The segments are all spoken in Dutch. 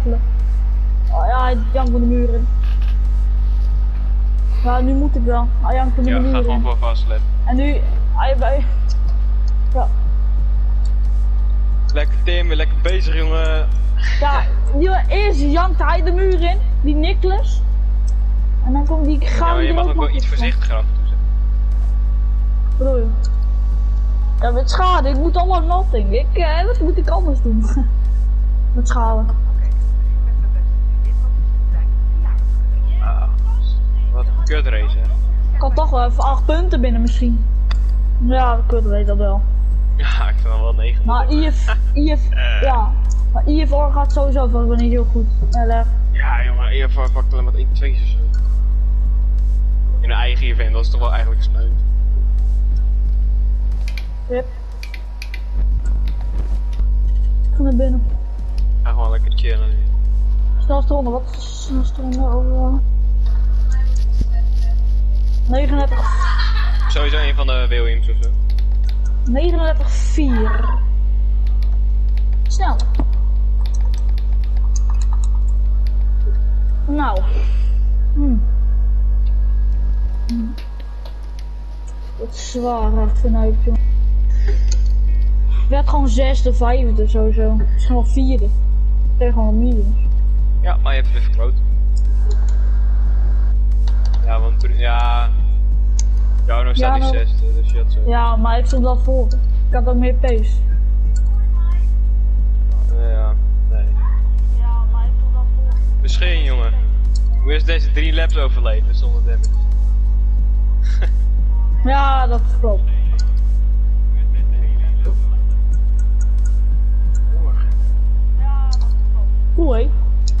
twijfelen. Oh, ja, hij jankt van de muur in. Ja, nu moet ik wel. Hij jankt van de muur in. Ja, ga gewoon voor vastletten. En nu, hij bij... Ja. Lekker Tim, lekker bezig jongen. Ja, eerst jankt hij de muur in, die Nicholas. En dan komt die Ja, gouden maar je mag ook wel iets voorzichtiger af en toe zijn. Wat bedoel je? Ja, met schade, ik moet allemaal notting. Wat moet ik anders doen? Met schade. Ah, wat een kutrace hè. Ik had toch wel even 8 punten binnen misschien. Ja, dat kun je dat wel. Ja, ik vind wel 9. Maar ja. Maar IFR gaat sowieso wel niet heel goed. Ja jongen, IFR pakt alleen maar 1-2 of zo. In een eigen event, dat is toch wel eigenlijk gesneud. Yep. Ik ga naar binnen. Ga gewoon lekker chillen nu. Snelste ronde, wat is de snelste ronde over? 39. Sowieso een van de Williams of zo. 39-4. Snel. Nou. Wat zwaar achteruit, jongen. Ik werd gewoon 6e, 5e sowieso. Misschien wel 4e. Ik kreeg gewoon een medium. Ja, maar je hebt het weer verkloot. Ja, want toen, ja... Jouw staat die 6e, dus je had zo. Ja, maar ik stond wel voor. Ik had ook meer pace. Ja, nee. Ja, maar ik stond wel voor. Misschien jongen. Hoe is deze 3 laps overleven zonder damage? Ja, dat klopt. Cool, hé.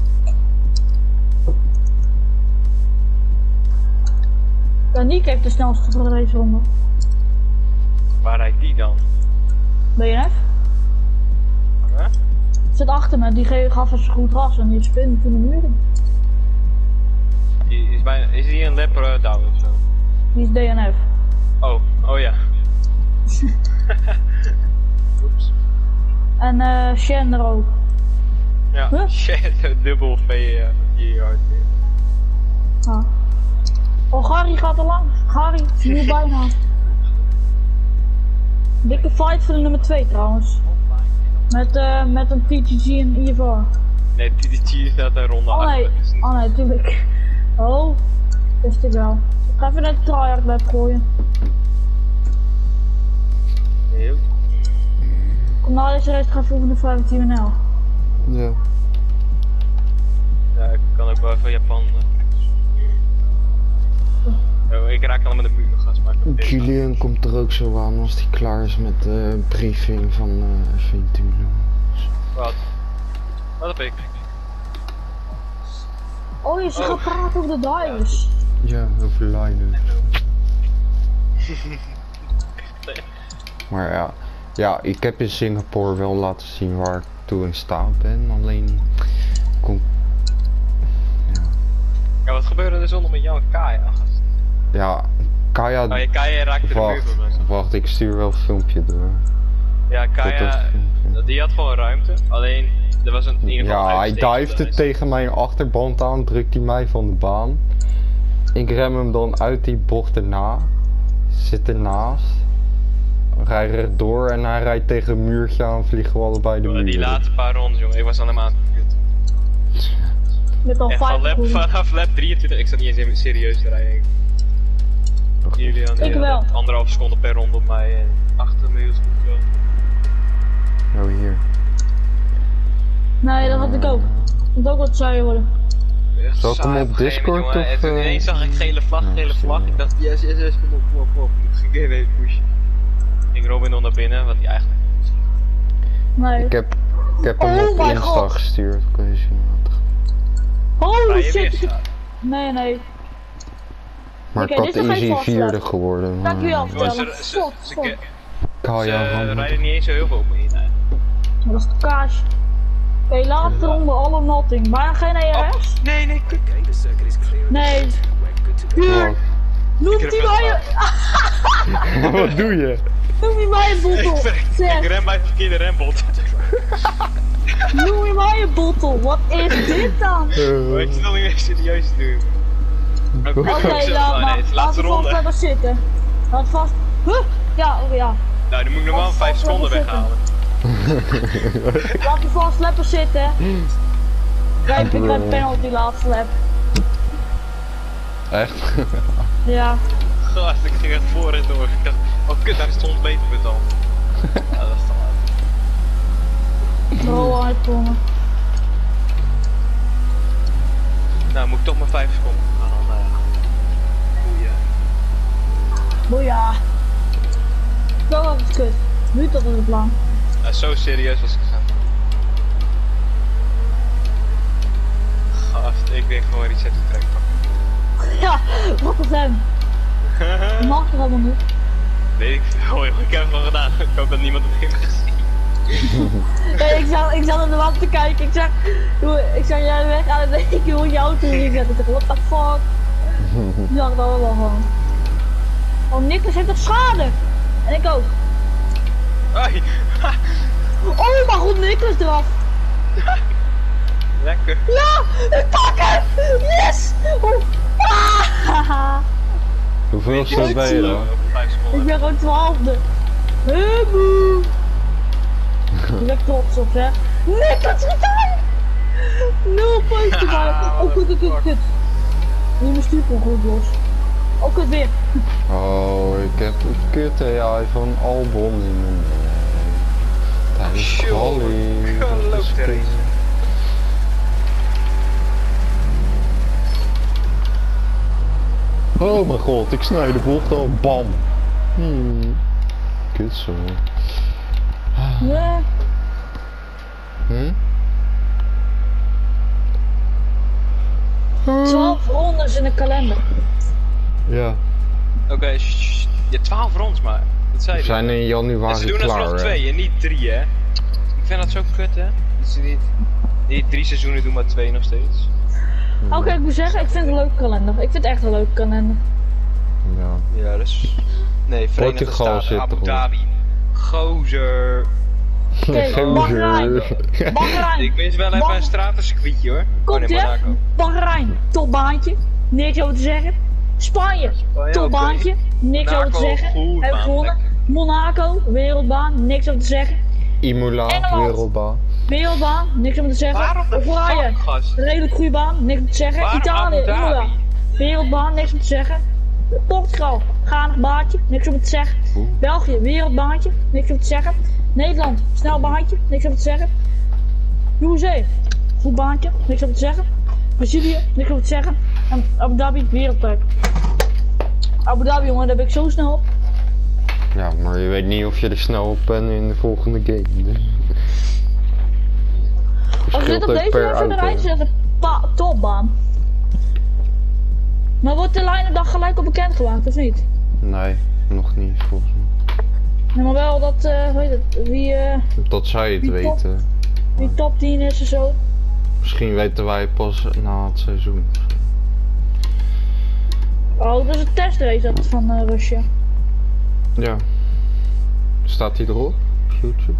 Ja, Nick heeft de snelste voor deze ronde. Waar rijdt die dan? BNF? Huh? Zit achter me, die gaf eens goed ras en die spinde toen de muur in. Die is bijna, is die een lap down of zo? Die is DNF. Oh ja. Oeps. En Shen er ook. Ja, Huh? shit, dubbel V hard. Ah. Oh, Gary gaat er langs. Gary, nu bijna. Dikke fight voor de nummer 2 trouwens. Met een TTG en IFR. Nee, TTG staat daar ronde Oh nee, achter. oh nee, tuurlijk. Oh, wist ik wel. Ik ga even net de tryhard lab gooien. Heel. Kom na deze race, ga even over de 15 NL. Ja. Ja, ik kan ook wel even Japan. Oh, ik raak al met de muur gas, maar Julian komt er ook zo aan als hij klaar is met de briefing van F1 Wat? Wat heb ik? Oh, je gaat praten over de drivers. Ja, over Linus. Maar ja. Ja, ik heb in Singapore wel laten zien waar ik toe in staat ben, alleen... Ja, wat gebeurde er zonder met jou en Kaya? Ja, Kaya... Oh, Kaya raakte de muur voor mij. Wacht, ik stuur wel een filmpje door. Ja, Kaya, die had gewoon ruimte, alleen er was een in ieder geval ja, hij divede tegen mijn achterband aan, drukt hij mij van de baan. Ik rem hem dan uit die bocht erna, zit ernaast, rij rechtdoor en hij rijdt tegen een muurtje aan, vliegen we allebei de muur. Die laatste paar rondes, jongen, ik was dan helemaal aan het kut. Met al En 5 vanaf lap 23, ik zat niet eens serieus te rijden. Jullie aan Ik wel. 1,5 seconde per ronde op mij en achter me heel goed wel. Oh, hier. Nee, dat had ik ook. Moet ook wat saaier worden. Zal ik hem op Discord of... En toen ineens zag ik gele vlag. Ik dacht, yes, kom op. Ik ging even pushen. Ging Robin nog naar binnen, wat hij eigenlijk... Nee. Ik heb hem Oh op my Insta God. gestuurd, kun je zien wat. Holy je shit. weer Nee. Maar Oké, ik dit had is geen easy vast vierde lap. geworden. Dankjewel. Ze rijden niet eens zo heel veel op me in eigenlijk. Dat is de kaas. Oké, laatste ronde, alle notting. Bijna geen ERS? Nee, kut. Nee. Puur. Noem heb die het mij Wat doe je? Noem die mij een bottel. Ik Zeg, ren bij het verkeerde rembot. noem je mij een bottel. Wat is dit dan? Maar ik zit al niet meer serieus te doen. Oké, laat maar. Nee, het is Laat laatste het vast ronde. lekker zitten. Laat vast. Huh? Ja, oh ja. Nou, dan moet ik normaal Laat 5 vast seconden lekker weghalen. Laat die vast lekker zitten. Kijk, ik krijg penalty laatste lap. Echt? Ja. Gast, ik ging echt voor en door. Ik dacht, oh kut, daar stond beter met dan. Ja, dat is te laat. Rol uitkomen. Nou, moet ik toch maar 5 seconden gaan. Dan, boeien. Boeia. Zo was het kut. Nu tot het lang. Zo serieus was ik gegaan. Gast, ik denk gewoon iets uit te trekken. Ja, wat een hem. Dat mag er allemaal niet. Weet ik veel, joh. Ik heb het gewoon gedaan. Ik hoop dat niemand het heeft gezien. Nee, ik zat op de wand te kijken. Ik zag jij weg aan het denken hoe je auto hier zet. Ik dacht, what the fuck. Ik zag het allemaal gewoon. Oh, Nicolas heeft toch schade? En ik ook. Hoi. Oh, maar goed, Nicolas eraf. Lekker. Ja, ik pak hem! Yes! Oh. Ah. Hoeveel ben je dan? 5 Ik seconden. ben gewoon 12e. Boe. Ik ben trots op, hè. Nicolas gedaan! 0 punten maar. Oh, kut. Nu mijn stuurpel goed los. Oh, kut weer. Oh, ik heb een kut AI van Albon in mijn tijdens Sure. quali. Geloof erin. Oh mijn god, ik snij de bocht al. Bam. Kut zo. Ja. Hm? 12 rondes in de kalender. Ja. Oké, je 12 rondes maar. Dat zei We je. zijn in En ze januari doen klaar. alsnog hè? 2 en niet 3, hè? Ik vind dat zo kut, hè? Dat ze niet 3 seizoenen doen, maar 2 nog steeds. Oké, ik moet zeggen, ik vind het een leuke kalender. Ik vind het echt een leuke kalender. Ja. Ja, dus. Nee, Verenigde Portugal Staten, zit Abu erop. Dhabi. Gozer. Oké, Bahrein. Bahrein. Ik wist wel even een stratencircuitje hoor. Komt nee, ie, Monaco. Bahrein, topbaantje. Niks over te zeggen. Spanje, Spanje, topbaantje. Niks over te Monaco, zeggen. goed, Heb baan, gewonnen. lekker. Monaco, wereldbaan. Niks over te zeggen. Imola, Engeland. wereldbaan. Wereldbaan, niks over te zeggen. Waarom de Oranje, fuck, gast? redelijk goede baan. Niks om te zeggen. Waarom Italië, Abu Dhabi? Imola. Wereldbaan, niks om te zeggen. Portugal, ganig baantje. Niks om te zeggen. Oeh. België, wereldbaantje. Niks om te zeggen. Nederland, snel baantje. Niks om te zeggen. USA, goed baantje. Niks om te zeggen. Brazilië, niks om te zeggen. En Abu Dhabi, wereldtrek. Abu Dhabi, jongen, daar ben ik zo snel op. Ja, maar je weet niet of je er snel op bent in de volgende game. Dus. Als je dit op ook deze per level auto. rijdt, is het een topbaan. Maar wordt de line-up dan gelijk op bekend gemaakt, of niet? Nee, nog niet volgens mij. Nee, maar wel dat, hoe heet het, Dat zij het Wie top? weten. wie top 10 is en zo. Misschien weten wij pas na het seizoen. Oh, dat is een testrace dat van Russia. Ja. Staat hij erop? YouTube.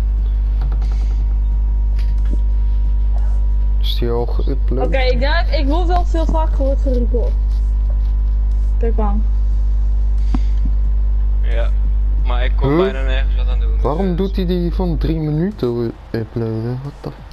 Is die al geüpload? Oké, ik denk, ik word wel veel vaker wordt gerecord. Kijk aan. Ja. Maar ik kon Huh? bijna nergens wat aan doen. Waarom dus- doet hij die van 3 minuten uploaden? Wat de